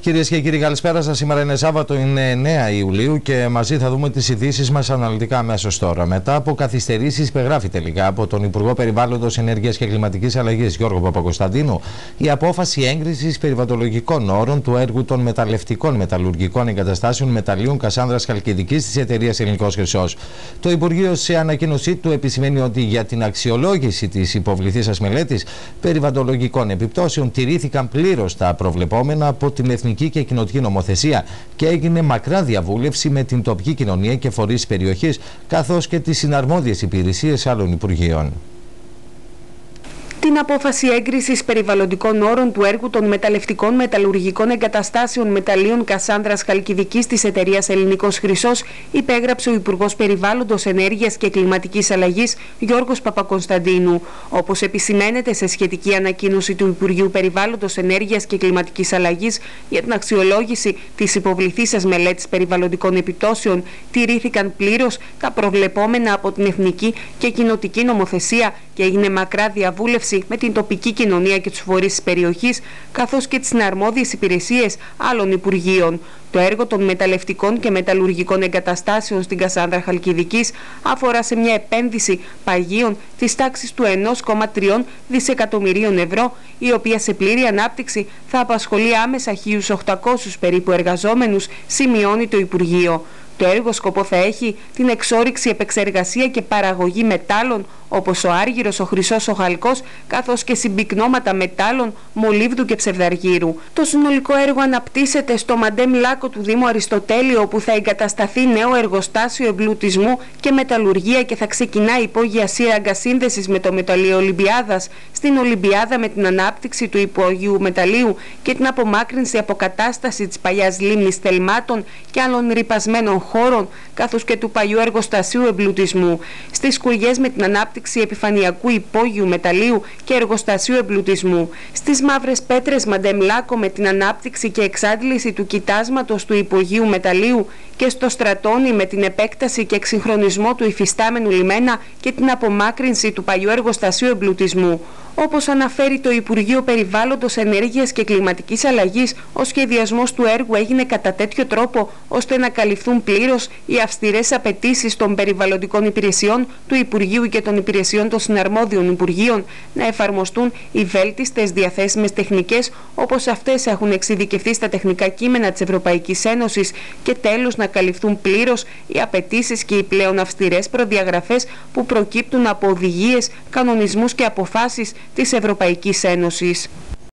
Κυρίες και κύριοι, καλησπέρα σας. Σήμερα είναι Σάββατο, είναι 9 Ιουλίου και μαζί θα δούμε τις ειδήσεις μας αναλυτικά αμέσως τώρα. Μετά από καθυστερήσεις, υπεγράφει τελικά από τον Υπουργό Περιβάλλοντος, Ενέργειας και Κλιματικής Αλλαγής, Γιώργο Παπακοσταντίνου, η απόφαση έγκρισης περιβαλλοντολογικών όρων του έργου των μεταλλευτικών μεταλλουργικών εγκαταστάσεων μεταλλίων Κασάνδρας Χαλκιδικής της εταιρείας Ελληνικός Χρυσός. Το Υπουργείο, σε ανακοίνωσή του, επισημαίνει ότι για την αξιολόγηση της υποβληθήσας μελέτης περιβαλλοντολογικών επιπτώσεων τηρήθηκαν πλήρως τα προβλεπόμενα από την εθνική και κοινοτική νομοθεσία και έγινε μακρά διαβούλευση με την τοπική κοινωνία και φορείς της περιοχής, καθώς και τις συναρμόδιες υπηρεσίες άλλων Υπουργείων. Την απόφαση έγκρισης περιβαλλοντικών όρων του έργου των μεταλλευτικών μεταλλουργικών εγκαταστάσεων μεταλλίων Κασάνδρας Χαλκιδικής της εταιρείας Ελληνικός Χρυσός υπέγραψε ο Υπουργός Περιβάλλοντος, Ενέργειας και Κλιματικής Αλλαγής Γιώργος Παπακοσταντίνου. Όπως επισημαίνεται σε σχετική ανακοίνωση του Υπουργείου Περιβάλλοντος, Ενέργειας και Κλιματικής Αλλαγής για την αξιολόγηση της υποβληθήσας μελέτης περιβαλλοντικών επιπτώσεων, τηρήθηκαν πλήρως τα προβλεπόμενα από την εθνική και κοινοτική νομοθεσία και έγινε μακρά διαβούλευση με την τοπική κοινωνία και τους φορείς της περιοχής, καθώς και τις συναρμόδιες υπηρεσίες άλλων Υπουργείων. Το έργο των μεταλλευτικών και μεταλλουργικών εγκαταστάσεων στην Κασάνδρα Χαλκιδικής αφορά σε μια επένδυση παγίων της τάξης του 1,3 δισεκατομμυρίων ευρώ, η οποία σε πλήρη ανάπτυξη θα απασχολεί άμεσα 1.800 περίπου εργαζόμενους, σημειώνει το Υπουργείο. Το έργο σκοπό θα έχει την εξόρυξη, επεξεργασία και παραγωγή μετάλλων όπως ο άργυρος, ο χρυσός, ο χαλκός, καθώς και συμπυκνώματα μετάλλων, μολύβδου και ψευδαργύρου. Το συνολικό έργο αναπτύσσεται στο Μαντέμ Λάκκο του Δήμου Αριστοτέλη, όπου θα εγκατασταθεί νέο εργοστάσιο εμπλουτισμού και μεταλλουργία και θα ξεκινά υπόγεια σύραγγα σύνδεσης με το μεταλλείο Ολυμπιάδας. Στην Ολυμπιάδα, με την ανάπτυξη του υπόγειου μεταλλείου και την απομάκρυνση αποκατάσταση της παλιάς λίμνης Θελμάτων και άλλων ρυπασμένων χώρων, καθώς και του παλιού εργοστασίου εμπλουτισμού. Στις Σκουριές, με την ανάπτυξη επιφανειακού υπόγειου μεταλλείου και εργοστασίου εμπλουτισμού. Στις Μαύρες Πέτρες Μαντέμ Λάκκο, με την ανάπτυξη και εξάντληση του κοιτάσματος του υπογείου μεταλλείου, και στο Στρατόνι, με την επέκταση και εξυγχρονισμό του υφιστάμενου λιμένα και την απομάκρυνση του παλιού εργοστασίου εμπλουτισμού. Όπως αναφέρει το Υπουργείο Περιβάλλοντος, Ενέργειας και Κλιματικής Αλλαγής, ο σχεδιασμός του έργου έγινε κατά τέτοιο τρόπο ώστε να καλυφθούν πλήρως οι αυστηρές απαιτήσεις των περιβαλλοντικών υπηρεσιών του Υπουργείου και των υπηρεσιών των συναρμόδιων Υπουργείων, να εφαρμοστούν οι βέλτιστες διαθέσιμες τεχνικές όπως αυτές έχουν εξειδικευθεί στα τεχνικά κείμενα της Ευρωπαϊκής Ένωσης και τέλος να καλυφθούν πλήρως οι απαιτήσεις και οι πλέον αυστηρές προδιαγραφές που προκύπτουν από οδηγίες, κανονισμούς και αποφάσεις της Ευρωπαϊκής Ένωσης.